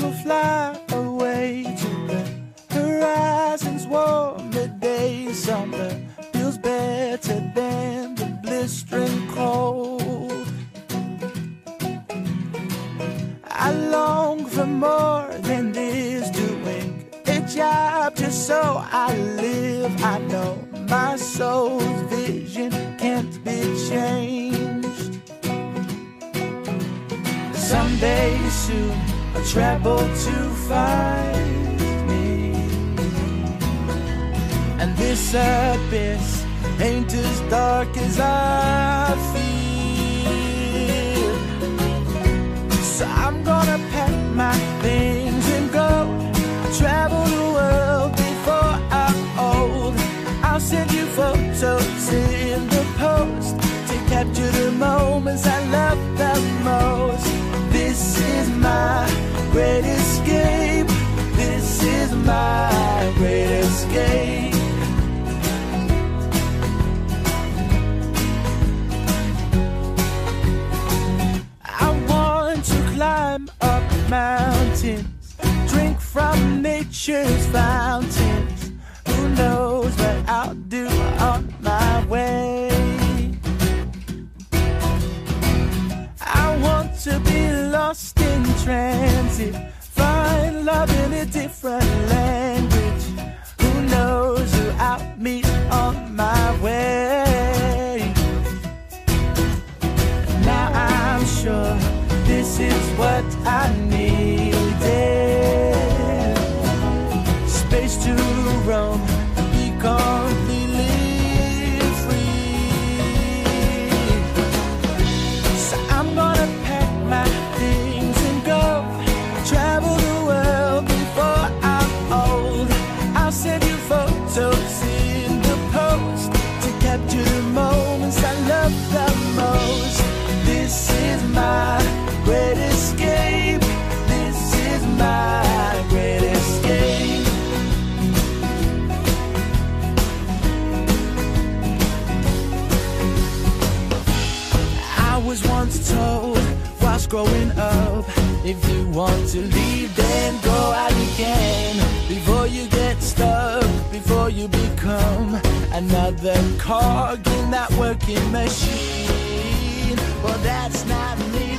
will fly away to the horizon's warmer days. Summer feels better than the blistering cold. I long for more than this, doing a job just so I live. I know my soul's vision can't be changed. Someday soon I'll travel to find me, and this abyss ain't as dark as I feel. So I'm gonna pack my things and go travel the world before I'm old. I'll send you photos in the post to capture the moments I love the most. This is my great escape. This is my great escape. I want to climb up mountains, drink from nature's fountains. Who knows what I'll do on my way? I want to be lost in transit, find love in a different language. Who knows who I'll meet on my way? Now I'm sure this is what I needed. Space to roam and be completely free. So I'm gonna pack my things and go travel the world before I'm old. I'll send you photos in the post to capture the moments I love the most. This is my great escape. This is my great escape. I was once told whilst growing up, if you want to leave, then go out you can. Before you get stuck, before you become another cog in that working machine. Well, that's not me.